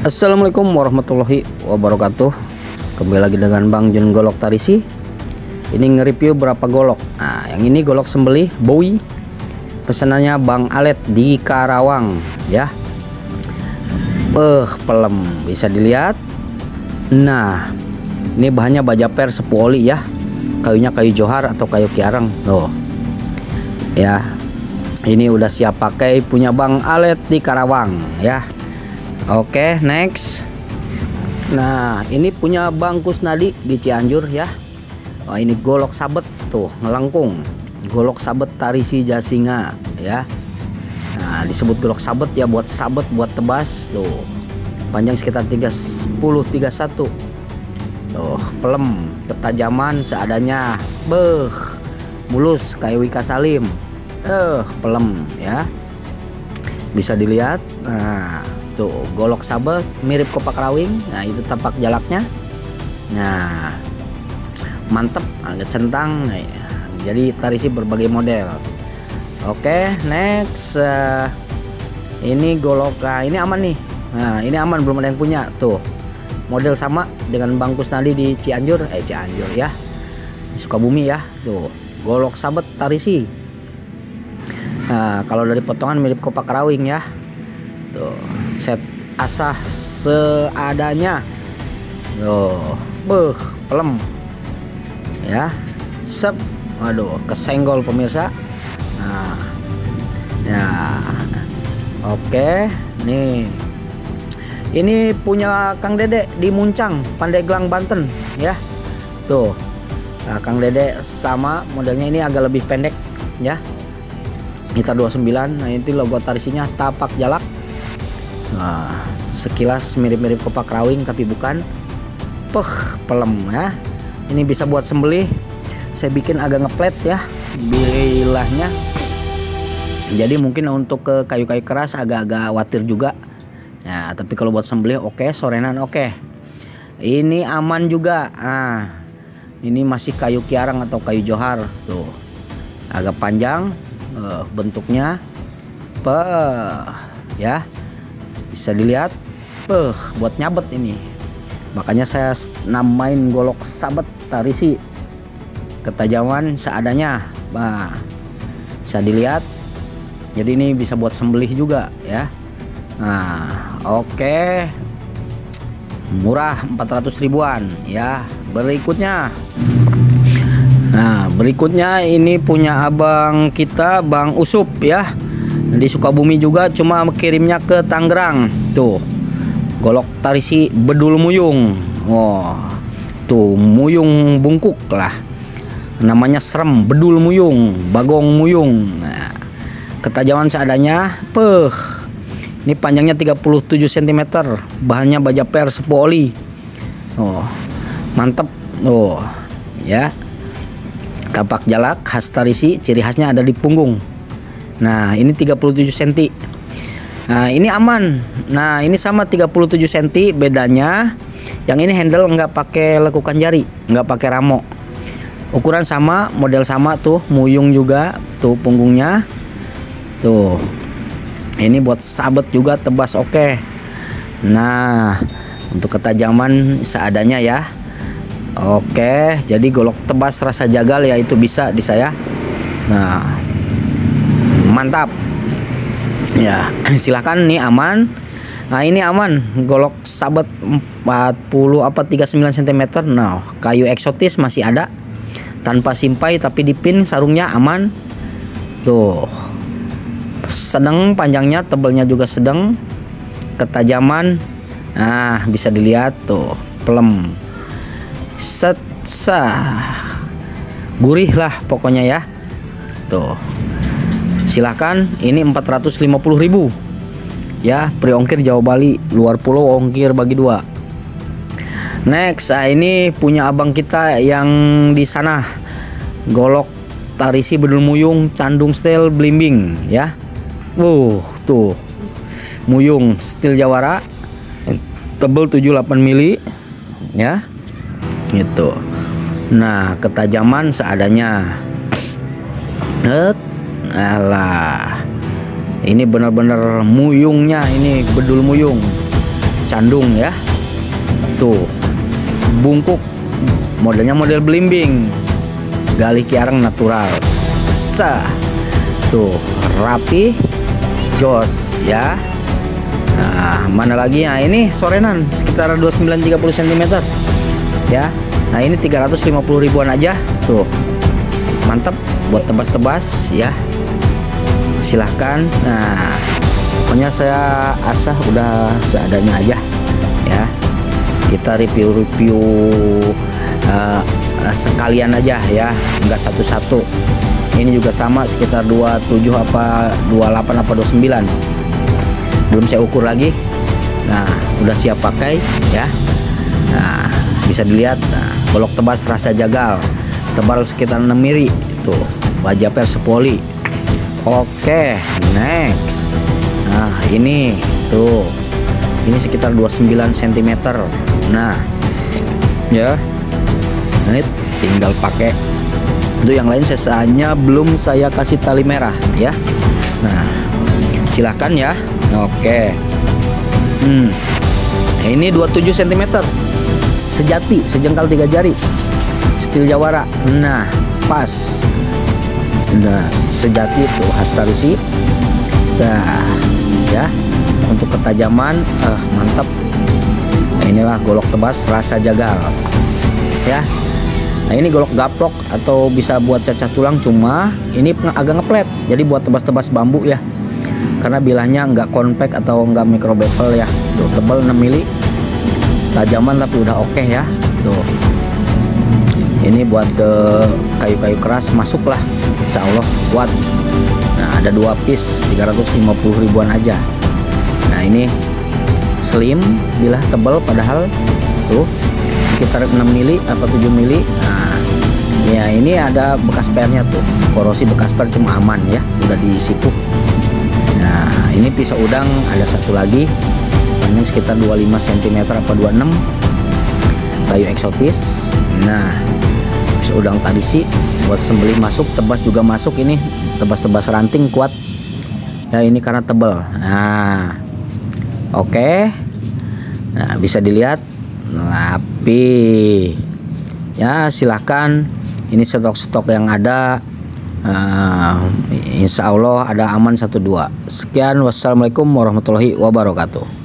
Assalamualaikum warahmatullahi wabarakatuh. Kembali lagi dengan Bang Jun Golok Tarisi. Ini nge-review berapa golok. Nah, yang ini golok sembelih Bowie. Pesanannya Bang Alet di Karawang ya. Pelem bisa dilihat. Nah, ini bahannya baja per sepu oli ya. Kayunya kayu johar atau kayu kiarang. Loh. Ya. Ini udah siap pakai punya Bang Alet di Karawang ya. Oke, next. Nah, ini punya Bang Kusnadi di Cianjur ya. Oh, ini golok sabet tuh, ngelengkung. Golok sabet Tarisi Jasinga ya. Nah, disebut golok sabet ya buat sabet, buat tebas tuh. Panjang sekitar 30-31. Tuh, pelem, ketajaman seadanya. Mulus kayak Wika Salim. Pelem ya. Bisa dilihat. Nah, tuh golok sabet mirip kopak rawing. Nah, itu tapak jalaknya. Nah, mantep, agak centang. Nah, jadi Tarisi berbagai model. Oke, next. Ini golok, ini aman nih. Nah, ini aman, belum ada yang punya. Tuh, model sama dengan Bang Kusnadi di Cianjur. Cianjur ya, di Sukabumi ya. Tuh, golok sabet Tarisi. Nah, kalau dari potongan mirip kopak rawing ya. Tuh, set asah seadanya. Tuh, pelem. Ya. Sep. Waduh, kesenggol pemirsa. Nah. Ya. Oke, nih. Ini punya Kang Dede di Muncang, Pandeglang, Banten ya. Tuh. Nah, Kang Dede sama modelnya, ini agak lebih pendek ya. Kita 29. Nah, itu logo Tarisinya tapak jalak. Nah, sekilas mirip-mirip kopak rawing tapi bukan. Pelem ya. Ini bisa buat sembelih. Saya bikin agak ngeplet ya bilahnya. Jadi mungkin untuk ke kayu-kayu keras agak-agak khawatir juga. Ya, tapi kalau buat sembelih oke, sorenan oke. Ini aman juga. Nah, ini masih kayu kiarang atau kayu johar tuh. Agak panjang bentuknya. Ya. Bisa dilihat, buat nyabet ini. Makanya saya namain golok sabet Tarisi. Ketajaman seadanya. Nah, bisa dilihat. Jadi ini bisa buat sembelih juga ya. Nah, oke. Murah 400 ribuan ya. Berikutnya. Nah, berikutnya ini punya abang kita, Bang Usup ya. Di Sukabumi juga, cuma kirimnya ke Tangerang. Tuh, golok Tarisi bedul muyung. Tuh muyung bungkuk lah. Namanya serem, bedul muyung, bagong muyung. Nah, ketajaman seadanya. Ini panjangnya 37 cm. Bahannya baja per sepu oli. Mantep. Ya. Tapak jalak khas Tarisi, ciri khasnya ada di punggung. Nah, ini 37 cm. Nah, ini aman. Nah, ini sama 37 cm, bedanya yang ini handle nggak pakai lekukan jari, nggak pakai ramo. Ukuran sama, model sama tuh, muyung juga tuh punggungnya. Tuh. Ini buat sabet juga, tebas oke. Nah, untuk ketajaman seadanya ya. Oke, jadi golok tebas rasa jagal ya, itu bisa di saya. Nah, mantap ya. Silahkan, nih aman. Nah, ini aman, golok sabet 39 cm. Nah, kayu eksotis masih ada, tanpa simpai tapi dipin, sarungnya aman. Tuh, sedang panjangnya, tebalnya juga sedang. Ketajaman, nah bisa dilihat tuh, pelem. Gurih lah pokoknya ya. Tuh. Silahkan, ini 450.000 ya, pre ongkir Jawa Bali, luar pulau ongkir bagi 2. Next, ini punya abang kita yang di sana, golok Tarisi bedul muyung Candung style blimbing ya. Tuh muyung stil Jawara, tebel 78 mili ya gitu. Nah, ketajaman seadanya. Alah, ini benar-benar muyungnya, ini bedul muyung candung ya. Tuh, bungkuk modelnya model belimbing, gali kiarang natural. Tuh, rapi, jos ya. Nah, mana lagi ya? Ini sorenan sekitar 29-30 cm ya. Nah, ini 350 ribuan aja. Tuh, mantap buat tebas-tebas ya. Silahkan. Nah, pokoknya saya asah udah seadanya aja ya. Kita review sekalian aja ya, enggak satu-satu. Ini juga sama sekitar 27 apa 28 apa 29, belum saya ukur lagi. Nah, udah siap pakai ya. Nah, bisa dilihat. Nah, golok tebas rasa jagal, tebal sekitar 6 mili. Tuh, baja per sepoli. Oke, next. Nah, ini tuh, ini sekitar 29 cm. Nah ya, ini tinggal pakai. Itu yang lain sisanya belum saya kasih tali merah ya. Nah, silahkan ya. Oke. Ini 27 cm sejati, sejengkal 3 jari, stil jawara. Nah, pas. Nah, sejati tuh Hastarusi. Nah ya, untuk ketajaman mantap. Nah, inilah golok tebas rasa jagal ya. Nah, ini golok gaplok atau bisa buat cacah tulang, cuma ini agak ngeplet, jadi buat tebas-tebas bambu ya, karena bilahnya nggak compact atau nggak micro bevel ya. Tuh, tebal 6 mili, tajaman tapi udah oke ya. Tuh, ini buat ke kayu-kayu keras masuk lah, insya Allah kuat. Nah, ada 2 piece 350 ribuan aja. Nah, ini slim, bilah tebal padahal tuh sekitar 6 mili apa 7 mili. Nah ya, ini ada bekas pernya tuh, korosi bekas per, cuma aman ya, udah disipuk. Nah, ini pisau udang ada satu lagi, panjang sekitar 25 cm apa 26, kayu eksotis. Nah, pisau udang tadi sih buat sembelih masuk, tebas juga masuk. Ini tebas-tebas ranting kuat ya, ini karena tebal. Nah, oke. Nah, bisa dilihat rapi ya. Silahkan, ini stok-stok yang ada. Insya Allah ada aman 1-2. Sekian, wassalamualaikum warahmatullahi wabarakatuh.